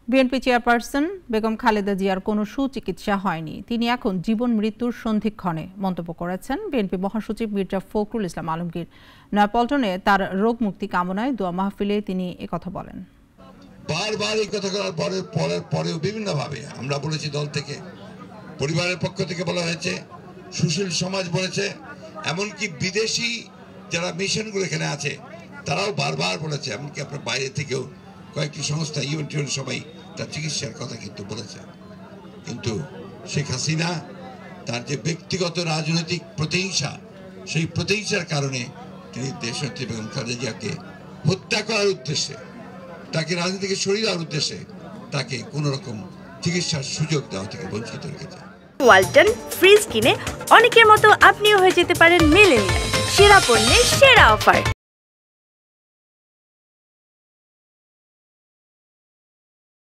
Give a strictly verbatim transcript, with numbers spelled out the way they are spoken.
BNP chairperson Begum Khaleda জিয়ার কোনো সুচিকিৎসা হয়নি, তিনি এখন জীবন মৃত্যুর সন্ধিক্ষণে মন্তব্য করেছেন বিএনপি মহাসচিব মির্জা ফখরুল ইসলাম আলমগীর। নয়াপল্টনে তার রোগ মুক্তি কামনায় দোয়া মাহফিলে তিনি একথা বলেন। বারবার এই কথা বলার পরে পরের পরেও বিভিন্নভাবে আমরা বলেছি, দল থেকে পরিবারের পক্ষ থেকে বলা হয়েছে, সুশীল সমাজ বলেছে, এমনকি বিদেশি যারা মিশনগুলো এখানে আছে তারাও বারবার বলেছে, এমনকি আপনার বাইরে থেকেও কয়েকটি সংস্থা ইউএন সবাই তার চিকিৎসার কথা কিন্তু বলেছে। কিন্তু শেখ হাসিনা তার যে ব্যক্তিগত রাজনৈতিক প্রতিহিংসা, সেই প্রতিহিংসার কারণে তিনি দেশনেত্রী বেগম খালেদা জিয়াকে হত্যা করার উদ্দেশ্যে, তাকে রাজনীতি থেকে সরিয়ে দেওয়ার উদ্দেশ্যে তাকে কোনো রকম চিকিৎসার সুযোগ দেওয়া থেকে বঞ্চিত রেখেছে। ওয়ালটন ফ্রিজ কিনে অনেকের মতো আপনিও হয়ে যেতে পারেন মিলেনিয়াল। সেরা পণ্যের সেরা অফার।